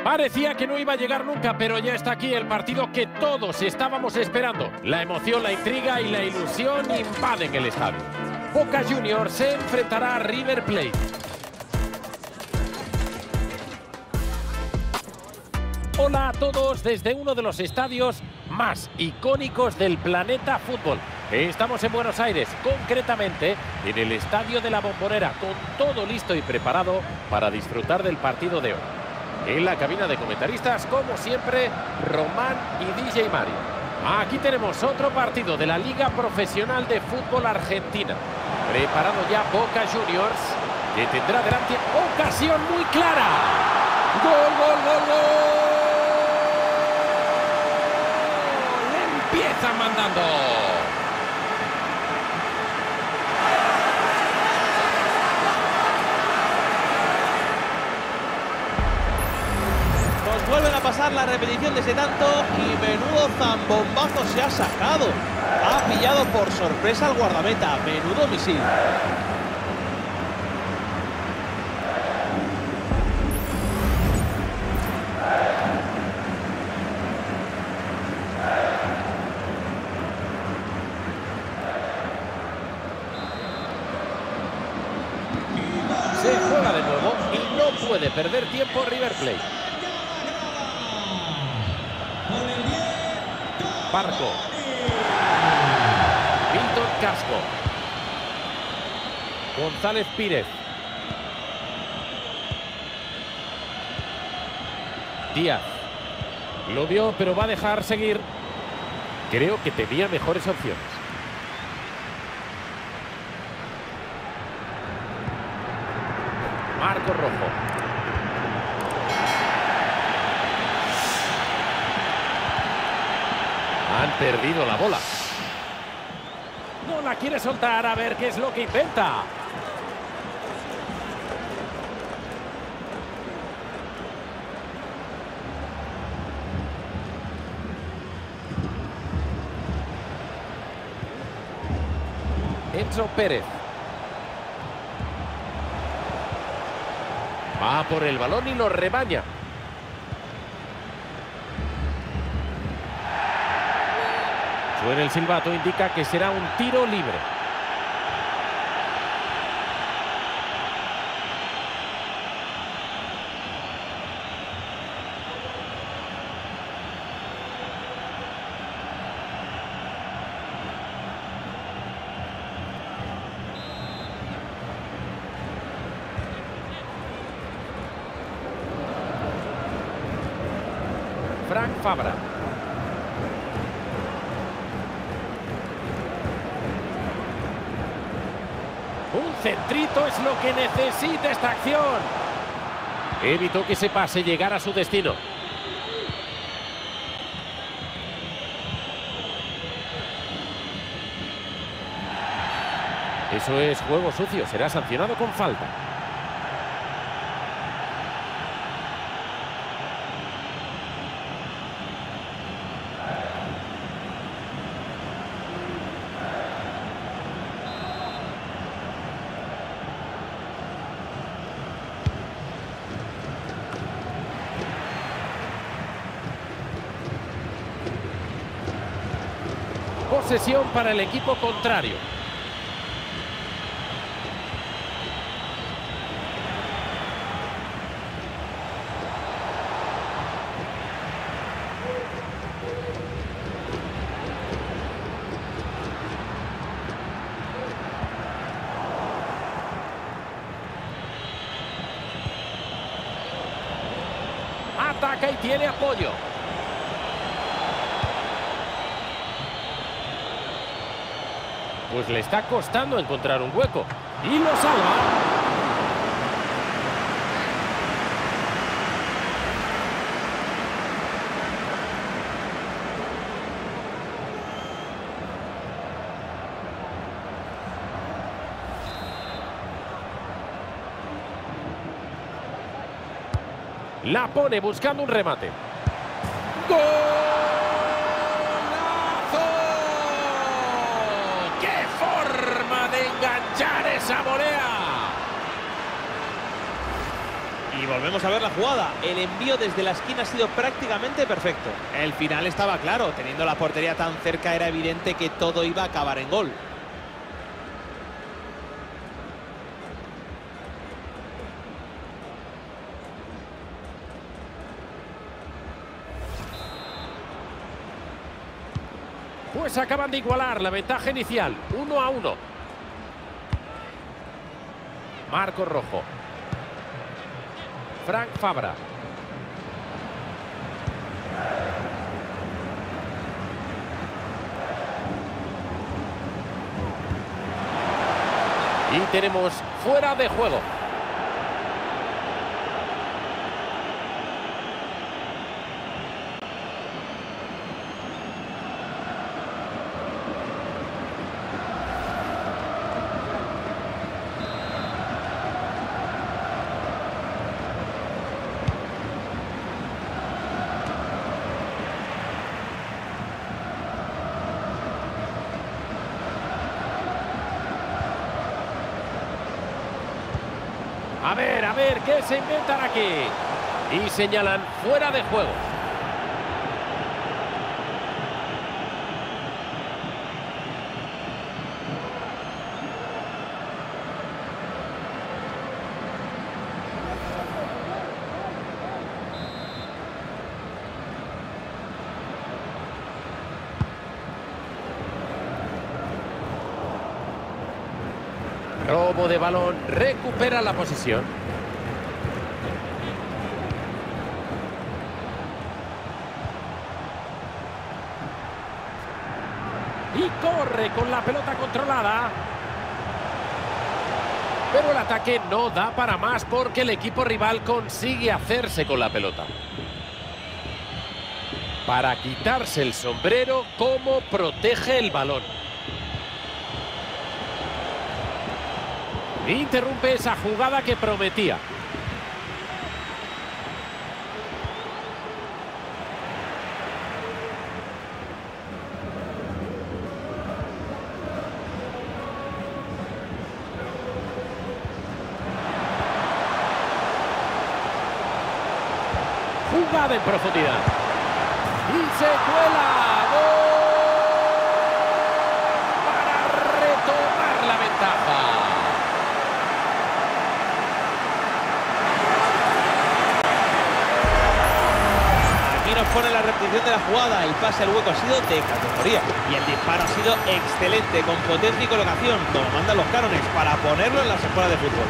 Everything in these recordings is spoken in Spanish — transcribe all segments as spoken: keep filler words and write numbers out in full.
Parecía que no iba a llegar nunca, pero ya está aquí el partido que todos estábamos esperando. La emoción, la intriga y la ilusión invaden el estadio. Boca Juniors se enfrentará a River Plate. Hola a todos desde uno de los estadios más icónicos del planeta fútbol. Estamos en Buenos Aires, concretamente en el Estadio de la Bombonera, con todo listo y preparado para disfrutar del partido de hoy. En la cabina de comentaristas, como siempre, Román y D J Mario. Aquí tenemos otro partido de la Liga Profesional de Fútbol Argentina. Preparado ya Boca Juniors, que tendrá delante ocasión muy clara. ¡Gol, gol, gol, gol! Le empiezan mandando. Vuelven a pasar la repetición de ese tanto y menudo zambombazo se ha sacado. Ha pillado por sorpresa al guardameta. Menudo misil. Se juega de nuevo y no puede perder tiempo River Plate. Barco. Milton Casco. González Pírez. Díaz. Lo vio, pero va a dejar seguir. Creo que tenía mejores opciones. Marco Rojo. Han perdido la bola. No la quiere soltar, a ver qué es lo que inventa. Enzo Pérez. Va por el balón y lo rebaña. Suena el silbato, indica que será un tiro libre. Frank Fabra. Un centrito es lo que necesita esta acción. Evitó que ese pase llegara a su destino. Eso es juego sucio. Será sancionado con falta. Posesión para el equipo contrario. Ataca y tiene apoyo. Pues le está costando encontrar un hueco. Y lo salva. La pone buscando un remate. ¡Gol! De enganchar esa volea. Y Y volvemos a ver la jugada. El envío desde la esquina ha sido prácticamente perfecto. El final estaba claro. Teniendo la portería tan cerca era evidente que todo iba a acabar en gol. Pues acaban de igualar la ventaja inicial. uno a uno. Marco Rojo. Frank Fabra. Y tenemos fuera de juego. A ver, a ver, ¿qué se inventan aquí? Y señalan fuera de juego. Robo de balón, recupera la posesión. Y corre con la pelota controlada. Pero el ataque no da para más porque el equipo rival consigue hacerse con la pelota. Para quitarse el sombrero, ¿cómo protege el balón? Interrumpe esa jugada que prometía. Jugada en profundidad. Y se cuela. ¡Gol! Para retomar la ventaja. Nos pone la repetición de la jugada. El pase al hueco ha sido de categoría y el disparo ha sido excelente, con potencia y colocación, como mandan los cánones, para ponerlo en las escuelas de fútbol.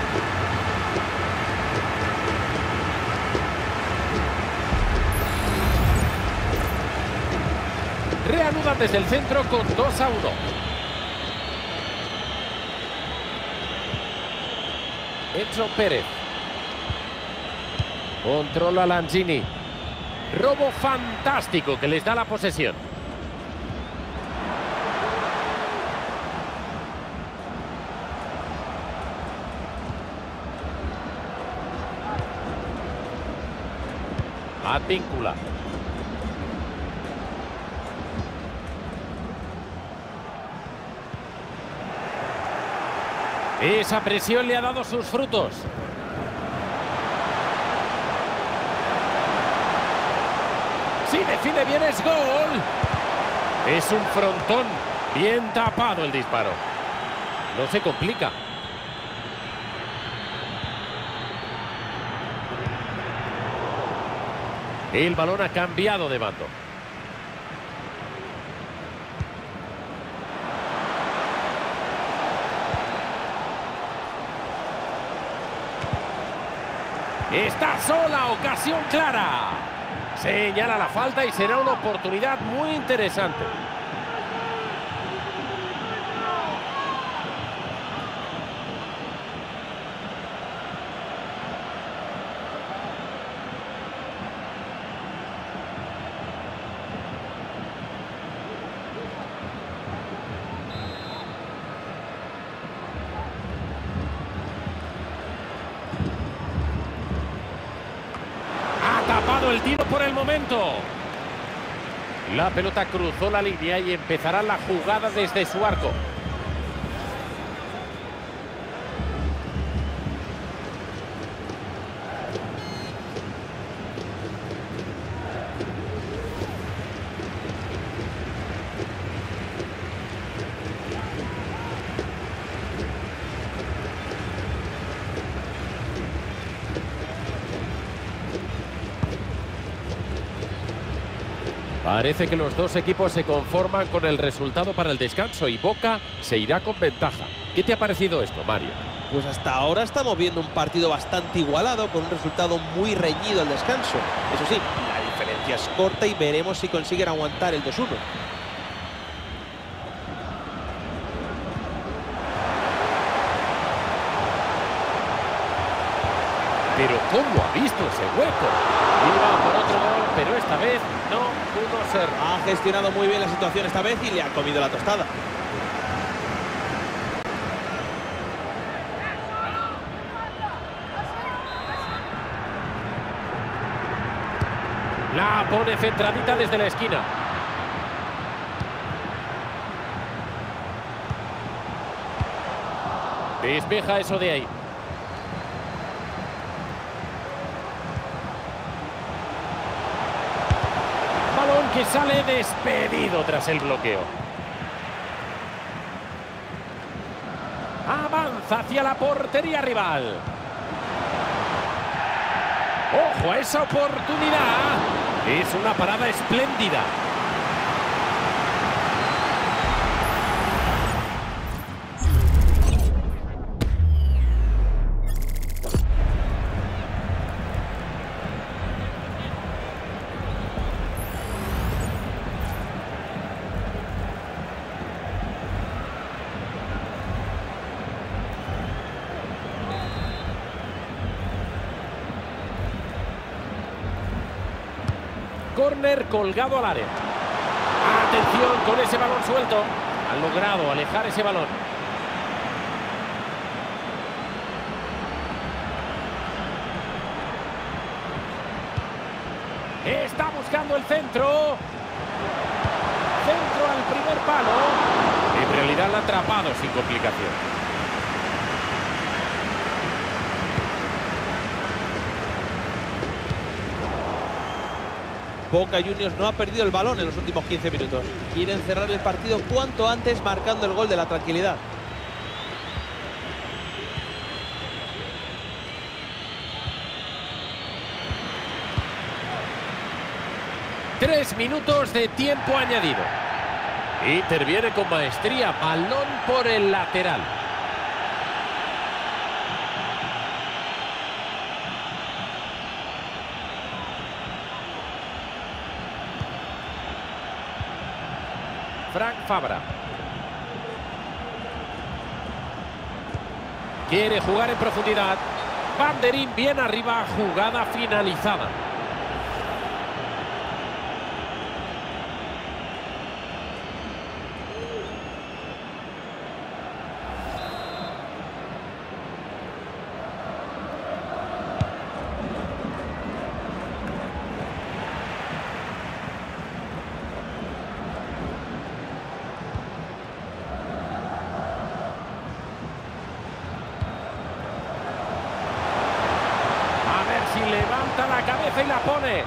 Reanudan desde el centro con dos a uno. Edson Pérez. Controla Lanzini. Robo fantástico que les da la posesión. Advíncula. Esa presión le ha dado sus frutos. Si define bien es gol. Es un frontón. Bien tapado el disparo. No se complica. El balón ha cambiado de bando. Está sola, ocasión clara. Señala la falta y será una oportunidad muy interesante. El tiro por el momento. La pelota cruzó la línea y empezará la jugada desde su arco. Parece que los dos equipos se conforman con el resultado para el descanso y Boca se irá con ventaja. ¿Qué te ha parecido esto, Mario? Pues hasta ahora estamos viendo un partido bastante igualado, con un resultado muy reñido al descanso. Eso sí, la diferencia es corta y veremos si consiguen aguantar el dos uno. Pero ¿cómo ha visto ese hueco? Iba por otro gol, pero esta vez no pudo ser. Ha gestionado muy bien la situación esta vez y le ha comido la tostada. La pone centradita desde la esquina. Despeja eso de ahí. Balón que sale despedido tras el bloqueo. Avanza hacia la portería rival. ¡Ojo a esa oportunidad! Es una parada espléndida. Córner colgado al área. Atención con ese balón suelto. Han logrado alejar ese balón. Está buscando el centro. Centro al primer palo. En realidad la ha atrapado sin complicación. Boca Juniors no ha perdido el balón en los últimos quince minutos. Quieren cerrar el partido cuanto antes marcando el gol de la tranquilidad. Tres minutos de tiempo añadido. Interviene con maestría. Balón por el lateral. Frank Fabra. Quiere jugar en profundidad. Banderín bien arriba, jugada finalizada. Levanta la cabeza y la pone.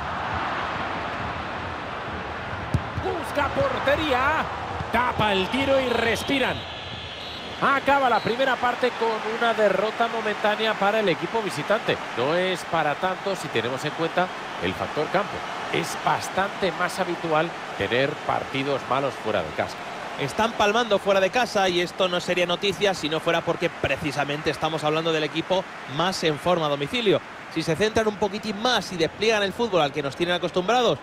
Busca portería. Tapa el tiro y respiran. Acaba la primera parte con una derrota momentánea para el equipo visitante. No es para tanto si tenemos en cuenta el factor campo. Es bastante más habitual tener partidos malos fuera de casa. Están palmando fuera de casa y esto no sería noticia si no fuera porque precisamente estamos hablando del equipo más en forma a domicilio. Si se centran un poquitín más y despliegan el fútbol al que nos tienen acostumbrados.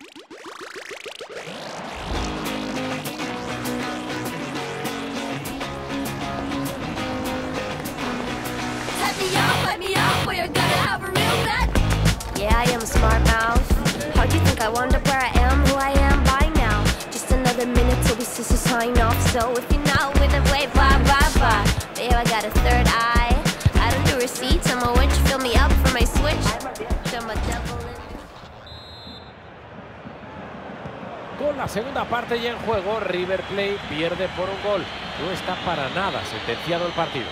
Yeah, I am smart mouth. How do you think I wound up where I am, who I am by now? Just another minute till we see sign off. So if you're not with it, wait, bye, bye, bye. Babe, I got a third eye. I don't do receipts, I'm a witch, fill me up for my switch. I'm a devil in... Con la segunda parte ya en juego, River Plate pierde por un gol. No está para nada sentenciado el partido.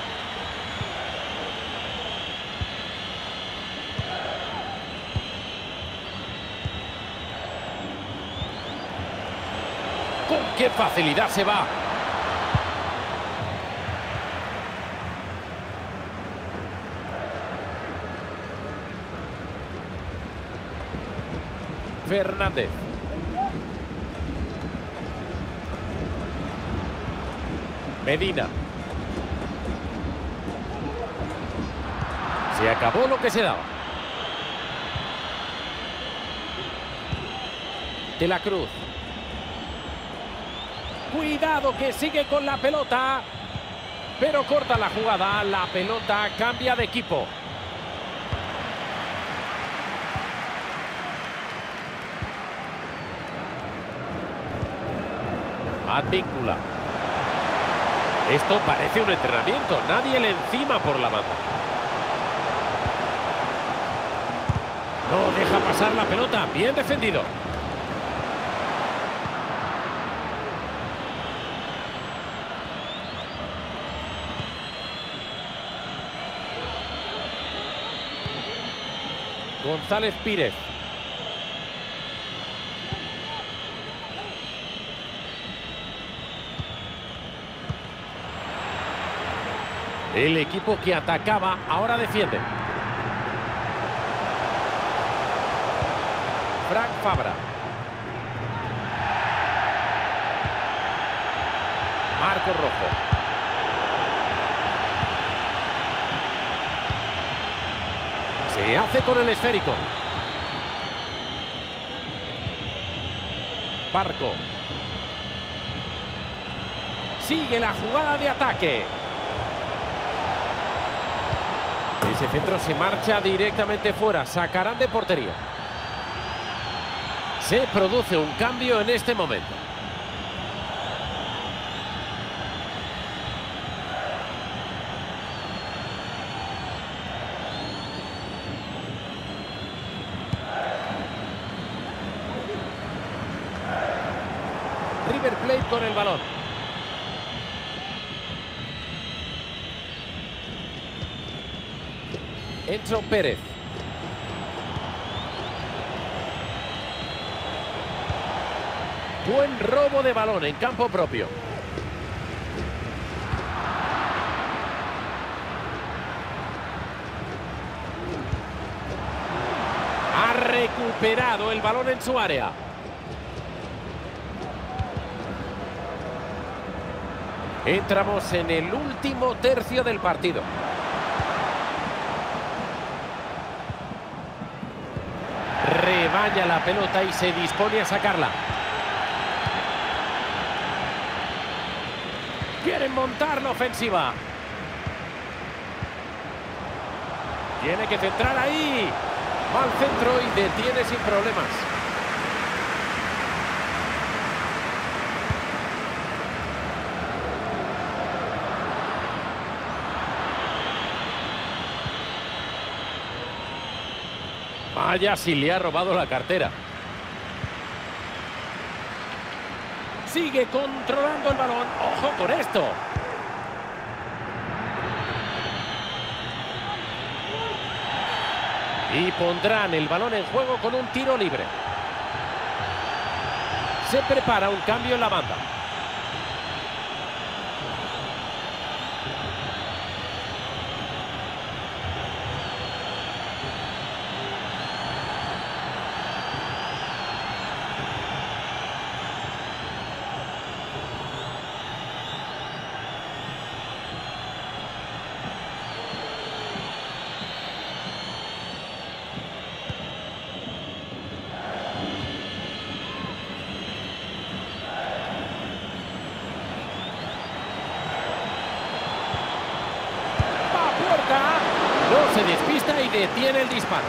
¡Con qué facilidad se va! Fernández. Medina. Se acabó lo que se daba. De la Cruz. Cuidado que sigue con la pelota. Pero corta la jugada. La pelota cambia de equipo. Advíncula. Esto parece un entrenamiento. Nadie le encima por la banda. No deja pasar la pelota. Bien defendido. González Pírez. El equipo que atacaba ahora defiende. Frank Fabra. Marco Rojo. Se hace con el esférico. Barco. Sigue la jugada de ataque. Ese centro se marcha directamente fuera. Sacarán de portería. Se produce un cambio en este momento. River Plate con el balón. Enzo Pérez. Buen robo de balón en campo propio. Ha recuperado el balón en su área. Entramos en el último tercio del partido. Rebaña la pelota y se dispone a sacarla. Quieren montar la ofensiva. Tiene que centrar ahí. Va al centro y detiene sin problemas. Vaya si le ha robado la cartera. Sigue controlando el balón. ¡Ojo con esto! Y pondrán el balón en juego con un tiro libre. Se prepara un cambio en la banda. No se despista y detiene el disparo.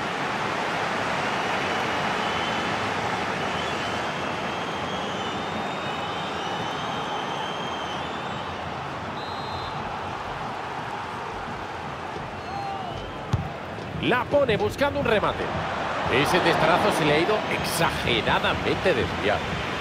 La pone buscando un remate. Ese testarazo se le ha ido exageradamente desviado.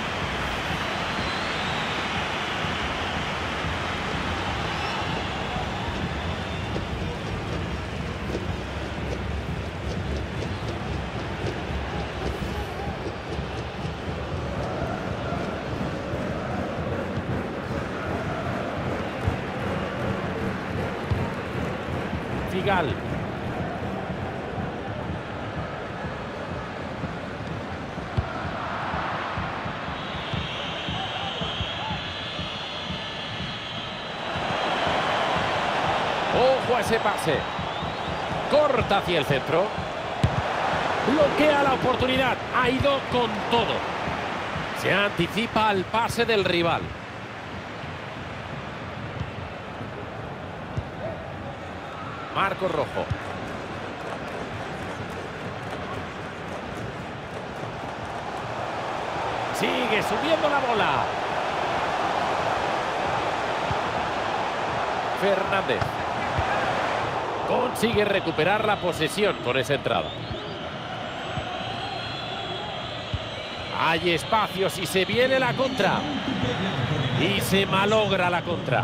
Figal. a ese pase. Corta hacia el centro. Bloquea la oportunidad. Ha ido con todo. Se anticipa al pase del rival. Marcos Rojo. Sigue subiendo la bola. Fernández. Consigue recuperar la posesión con esa entrada. Hay espacios y se viene la contra. Y se malogra la contra.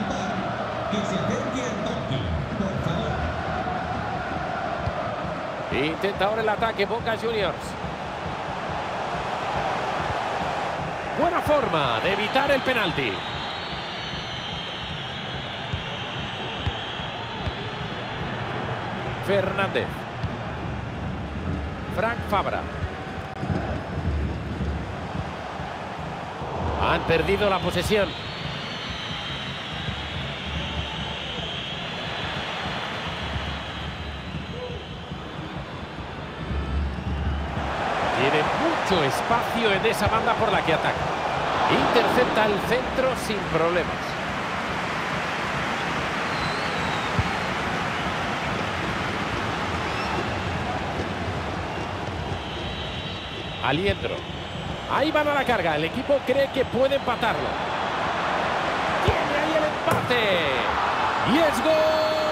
Intenta ahora el ataque Boca Juniors. Buena forma de evitar el penalti. Fernández. Frank Fabra. Han perdido la posesión. Tiene mucho espacio en esa banda por la que ataca. Intercepta el centro sin problemas. Aliendro. Ahí van a la carga. El equipo cree que puede empatarlo. Tiene ahí el empate. Y es gol.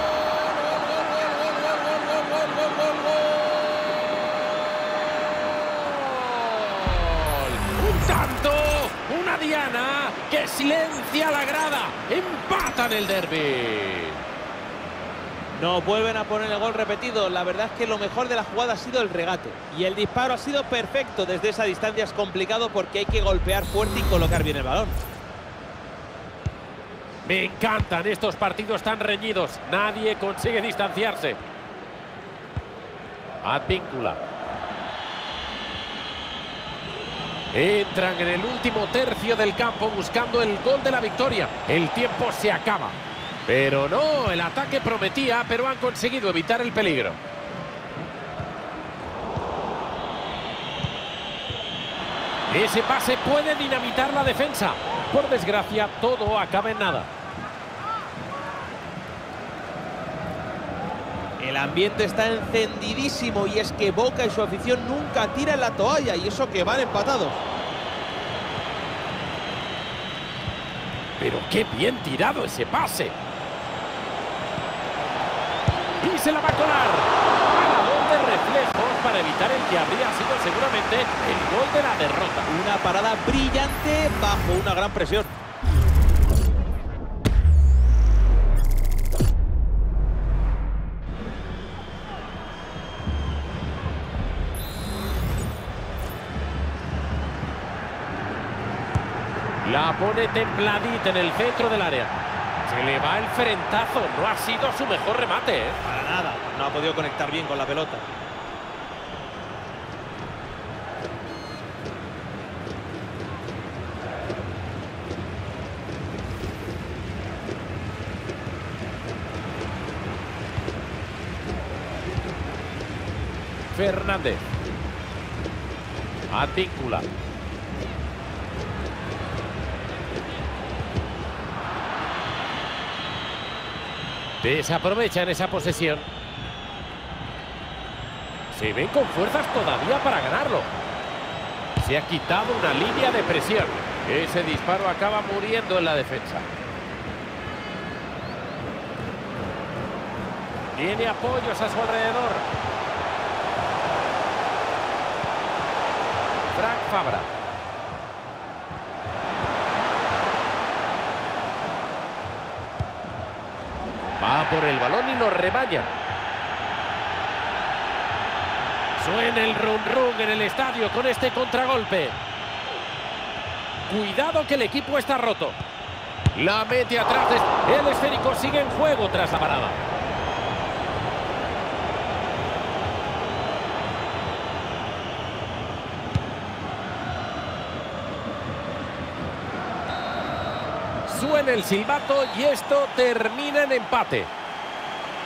Un tanto. Una diana que silencia la grada. Empatan el derbi. No vuelven a poner el gol repetido. La verdad es que lo mejor de la jugada ha sido el regate. Y el disparo ha sido perfecto. Desde esa distancia es complicado porque hay que golpear fuerte y colocar bien el balón. Me encantan estos partidos tan reñidos. Nadie consigue distanciarse. Advíncula. Entran en el último tercio del campo buscando el gol de la victoria. El tiempo se acaba. Pero no, el ataque prometía, pero han conseguido evitar el peligro. Ese pase puede dinamitar la defensa. Por desgracia, todo acaba en nada. El ambiente está encendidísimo y es que Boca y su afición nunca tiran la toalla y eso que van empatados. Pero qué bien tirado ese pase. Y se la va a colar. Paradón de reflejos para evitar el que habría sido seguramente el gol de la derrota. Una parada brillante bajo una gran presión. La pone templadita en el centro del área. Se le va el frentazo. No ha sido su mejor remate, ¿eh? Para nada. No ha podido conectar bien con la pelota. Fernández. Advíncula. Desaprovechan esa posesión. Se ven con fuerzas todavía para ganarlo. Se ha quitado una línea de presión. Ese disparo acaba muriendo en la defensa. Tiene apoyos a su alrededor. Frank Fabra. Va por el balón y lo rebaña. Suena el run run en el estadio con este contragolpe. Cuidado que el equipo está roto. La mete atrás. El esférico sigue en juego tras la parada. Suena el silbato y esto termina en empate.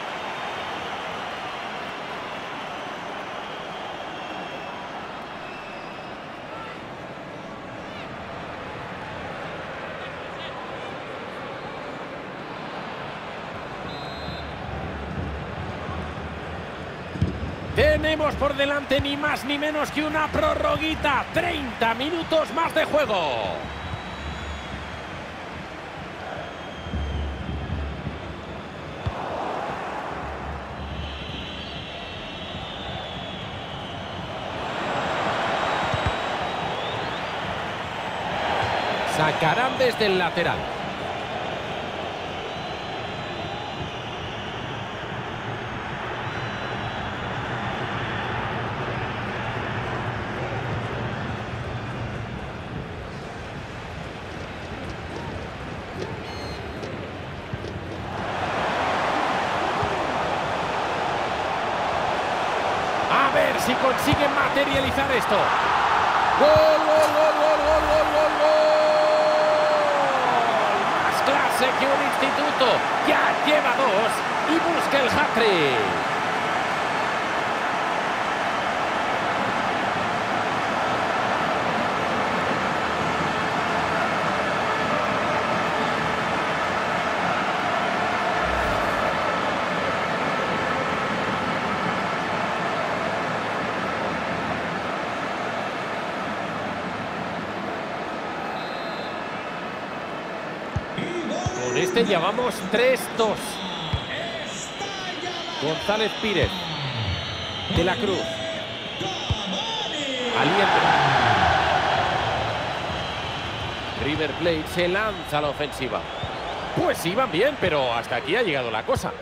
Tenemos por delante ni más ni menos que una prorroguita. treinta minutos más de juego. Sacarán desde el lateral. A ver si consiguen materializar esto. ¡Gol, gol, gol, gol, gol, gol, gol, gol! Más clase que un instituto. Ya lleva dos y busca el hat-trick. Con este llevamos tres dos. González Pírez. De la Cruz. Aliento. River Plate se lanza a la ofensiva. Pues iban bien, pero hasta aquí ha llegado la cosa.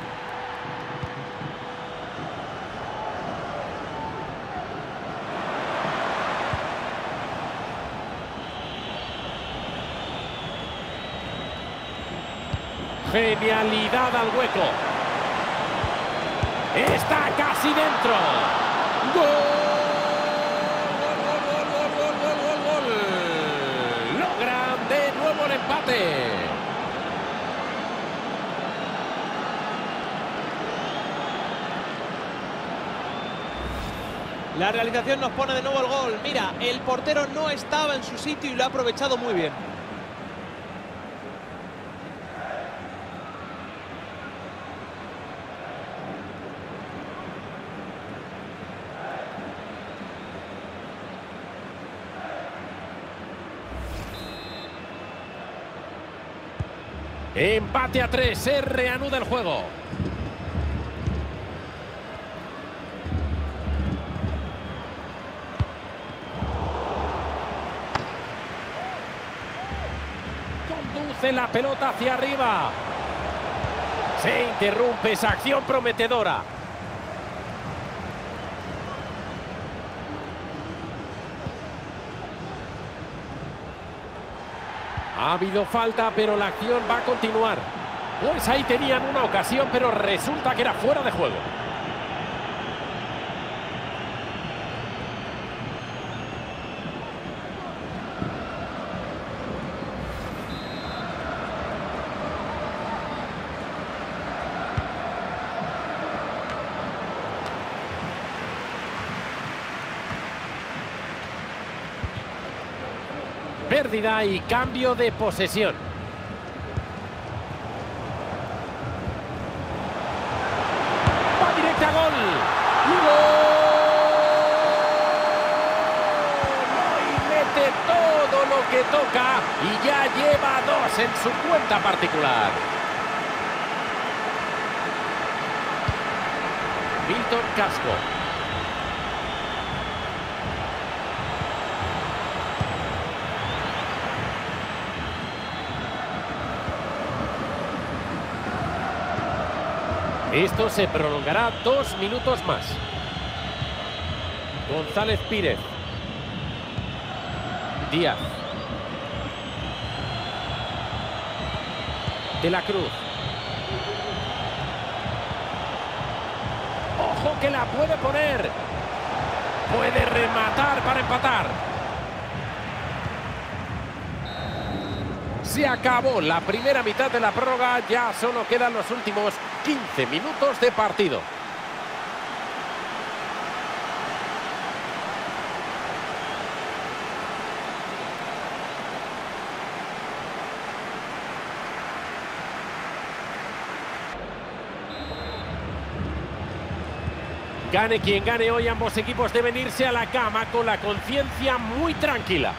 Genialidad al hueco. Está casi dentro. ¡Gol! ¡Gol, gol, gol, gol, gol, gol, gol! Logran de nuevo el empate. La realización nos pone de nuevo el gol. Mira, el portero no estaba en su sitio y lo ha aprovechado muy bien. Empate a tres, se reanuda el juego. Conduce la pelota hacia arriba. Se interrumpe esa acción prometedora. Ha habido falta, pero la acción va a continuar. Pues ahí tenían una ocasión, pero resulta que era fuera de juego. Pérdida y cambio de posesión. Va directa a gol. ¡Gol! Y mete todo lo que toca y ya lleva dos en su cuenta particular. Milton Casco. Esto se prolongará dos minutos más. González Pírez. Díaz. De la Cruz. ¡Ojo que la puede poner! Puede rematar para empatar. Se acabó la primera mitad de la prórroga, ya solo quedan los últimos quince minutos de partido. Gane quien gane hoy, ambos equipos deben irse a la cama con la conciencia muy tranquila.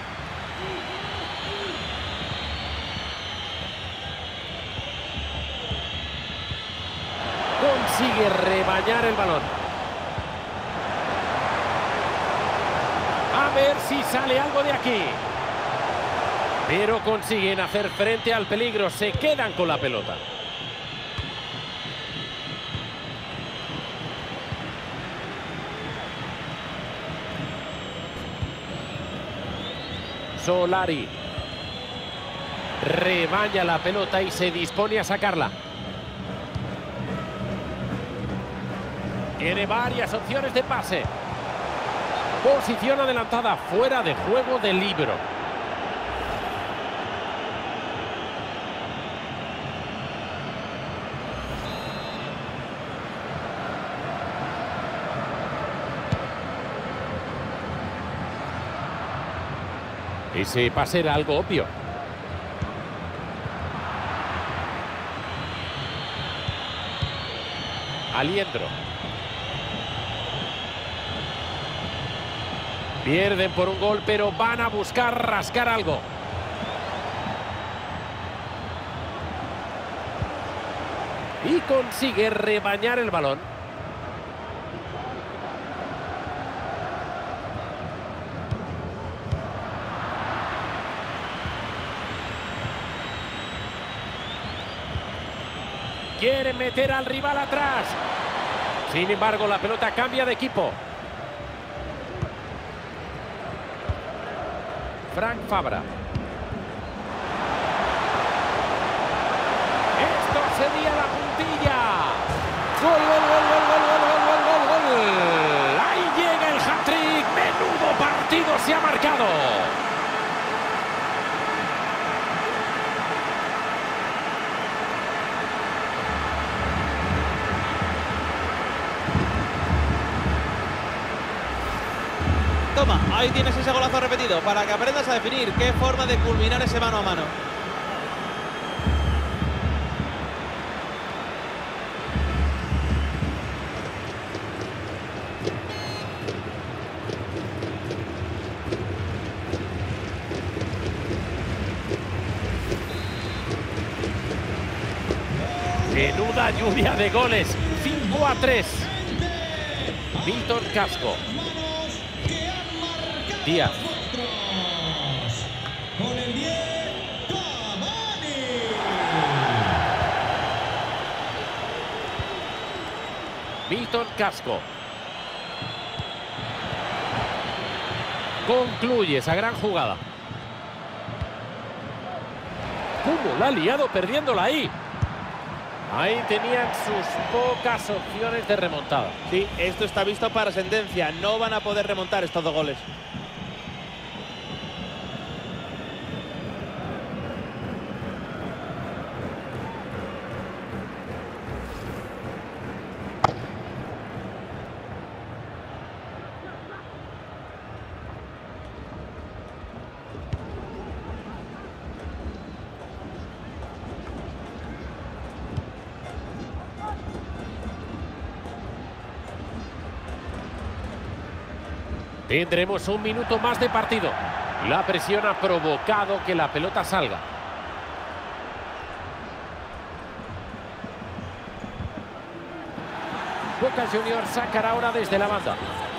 Consigue rebañar el balón. A ver si sale algo de aquí. Pero consiguen hacer frente al peligro. Se quedan con la pelota. Solari. Rebaña la pelota y se dispone a sacarla. Tiene varias opciones de pase. Posición adelantada, fuera de juego de libro. Ese pase era algo obvio. Aliendro. Pierden por un gol, pero van a buscar rascar algo. Y consigue rebañar el balón. Quiere meter al rival atrás. Sin embargo, la pelota cambia de equipo. Frank Fabra. Esto sería la puntilla. ¡Gol, gol, gol, gol, gol, gol, gol, gol, gol! Ahí llega el hat-trick. Menudo partido se ha marcado. Toma, ahí tienes ese golazo repetido para que aprendas a definir qué forma de culminar ese mano a mano. Menuda lluvia de goles. cinco a tres. Milton Casco. Díaz. Con el diez, Cavani. Milton Casco. Concluye esa gran jugada. ¿Cómo la ha liado perdiéndola ahí? Ahí tenían sus pocas opciones de remontada. Sí, esto está visto para sentencia. No van a poder remontar estos dos goles. Tendremos un minuto más de partido. La presión ha provocado que la pelota salga. Boca Juniors sacará ahora desde la banda.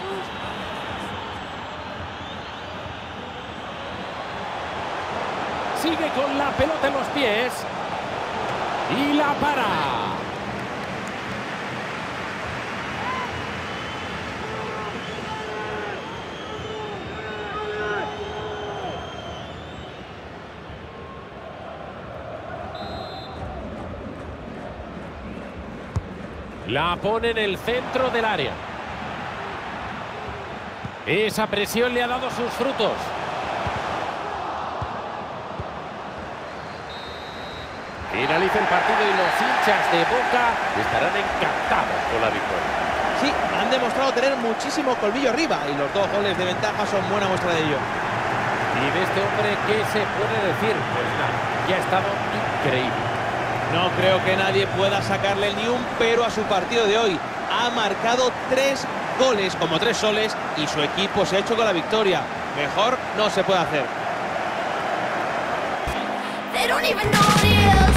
Sigue con la pelota en los pies. Y la para. La pone en el centro del área. Esa presión le ha dado sus frutos. Finaliza el partido y los hinchas de Boca estarán encantados con la victoria. Sí, han demostrado tener muchísimo colmillo arriba y los dos goles de ventaja son buena muestra de ello. Y de este hombre, ¿qué se puede decir? Pues nada, que ha estado increíble. No creo que nadie pueda sacarle ni un pero a su partido de hoy. Ha marcado tres goles como tres soles y su equipo se ha hecho con la victoria. Mejor no se puede hacer. They don't even know what it is.